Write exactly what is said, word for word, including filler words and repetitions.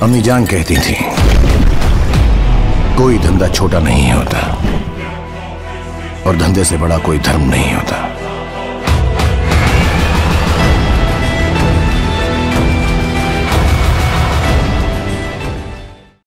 अम्मी जान कहती थी कोई धंधा छोटा नहीं होता और धंधे से बड़ा कोई धर्म नहीं होता।